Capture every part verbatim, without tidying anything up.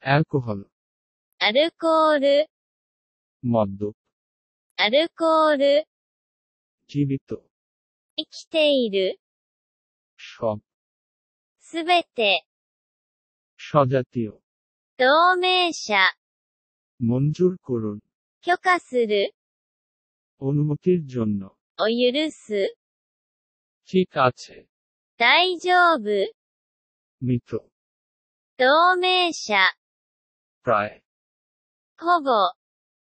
alcohol アルコール মদ্যপ アルコール জীবিত 生きている সব すべて স্বজাতীয় 同盟者 মঞ্জুর করুন 許可する অনুমতির জন্য を許す ঠিক আছে 大丈夫 মৃত 同盟者 প্রায় ほぼ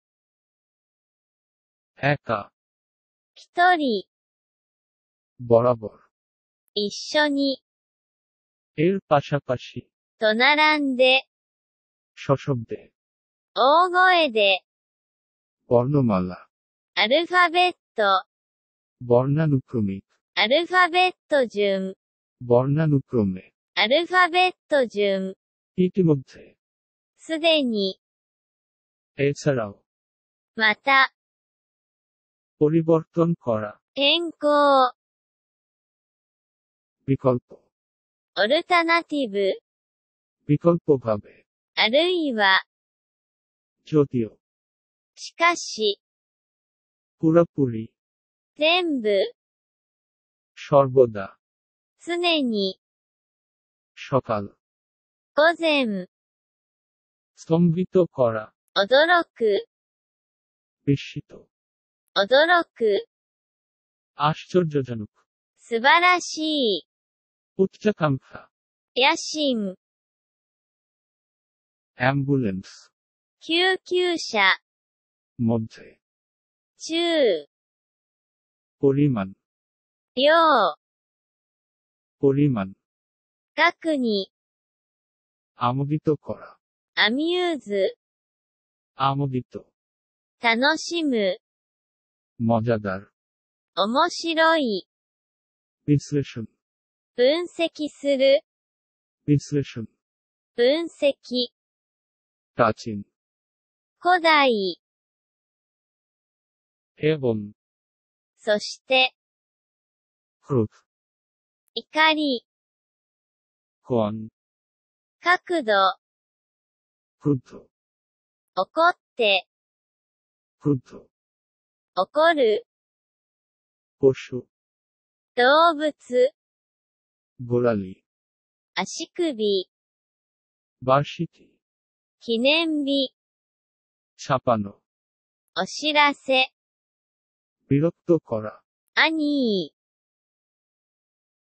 একা 一人 বরাবর 一緒に এর পাশাপাশি と並んで সশব্দে 大声で বর্ণমালা アルファベット বর্ণানুক্রমিক アルファベット順 বর্ণানুক্রমে アルファベット順 ইতিমধ্যে すでに এছাড়াও また পরিবর্তন করা 変更 বিকল্প オルタナティブ বিকল্পভাবে あるいは যদিও しかし পুরোপুরি 全部 সর্বদা 常に সকাল 午前 স্তম্ভিত করা 驚く বিস্মিত 驚く আশ্চর্যজনক 素晴らしい উচ্চাকাঙ্ক্ষা 野心 অ্যাম্বুলেন্স 救急車 মধ্যে 中 পরিমাণ 量 পরিমাণ 額に আমোদিত করা アミューズ আমোদিত 楽しむ মজাদার 面白い বিশ্লেষণ 分析する বিশ্লেষণ 分析 প্রাচীন 古代 এবং そして ক্রোধ 怒り কোণ 角度 ক্রুদ্ধ 怒って ক্রুদ্ধ 怒る পশু 動物 গোড়ালি 足首 বার্ষিকী 記念日 ছাপানো お知らせ বিরক্ত করা アニー